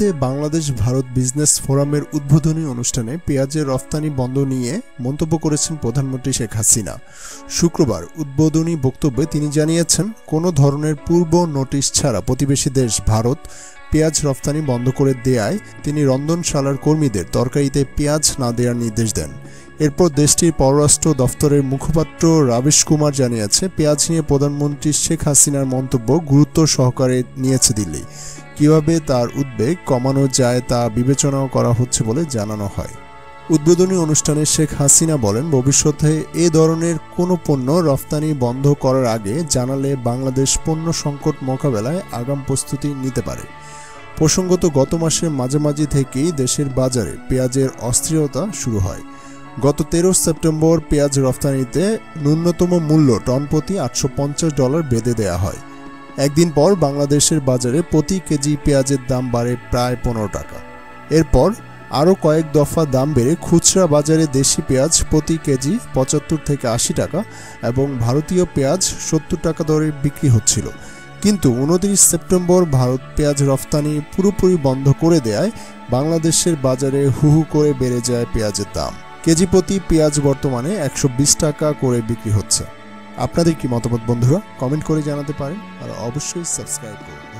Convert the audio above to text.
দিল্লিতে বাংলাদেশ ভারত বিজনেস ফোরামের উদ্বোধনী অনুষ্ঠানে পেঁয়াজের রফতানি বন্ধ নিয়ে মন্তব্য করেছেন প্রধানমন্ত্রী শেখ হাসিনা। শুক্রবার উদ্বোধনী বক্তব্যে তিনি জানিয়েছেন, কোনো ধরনের পূর্ব নোটিশ ছাড়া প্রতিবেশী দেশ ভারত পেঁয়াজ রফতানি বন্ধ করে দেয়ায় তিনি রন্ধনশালার কর্মীদের তরকারিতে পেঁয়াজ না দেওয়ার নির্দেশ দেন। এরপর দেশটির পররাষ্ট্র দফতরের মুখপাত্র রাবিশ কুমার জানিয়েছে, পেঁয়াজ নিয়ে প্রধানমন্ত্রী শেখ হাসিনার মন্তব্য গুরুত্ব সহকারে নিয়েছে দিল্লি। কিভাবে তার উদ্বেগ কমানো যায় তা বিবেচনাও করা হচ্ছে বলে জানানো হয়। উদ্বোধনী অনুষ্ঠানে শেখ হাসিনা বলেন, ভবিষ্যতে এ ধরনের কোনো পণ্য রফতানি বন্ধ করার আগে জানালে বাংলাদেশ পণ্য সংকট মোকাবেলায় আগাম প্রস্তুতি নিতে পারে। প্রসঙ্গত, গত মাসের মাঝামাঝি থেকেই দেশের বাজারে পেঁয়াজের অস্থিরতা শুরু হয়। গত 13 সেপ্টেম্বর পেঁয়াজ রফতানিতে ন্যূনতম মূল্য টন প্রতি $850 বেঁধে দেয়া হয়। একদিন পর বাংলাদেশের বাজারে প্রতি কেজি পেঁয়াজের দাম বাড়ে প্রায় 15 টাকা। এরপর আরও কয়েক দফা দাম বেড়ে খুচরা বাজারে দেশি পেঁয়াজ প্রতি কেজি 75 থেকে 80 টাকা এবং ভারতীয় পেঁয়াজ 70 টাকা দরে বিক্রি হচ্ছিল। কিন্তু 29 সেপ্টেম্বর ভারত পেঁয়াজ রফতানি পুরোপুরি বন্ধ করে দেয়ায় বাংলাদেশের বাজারে হু হু করে বেড়ে যায় পেঁয়াজের দাম। কেজি প্রতি পেঁয়াজ বর্তমানে 120 টাকা করে বিক্রি হচ্ছে। আপনাদের কি মতামত বন্ধুরা? কমেন্ট করে জানাতে পারেন আর অবশ্যই সাবস্ক্রাইব করুন।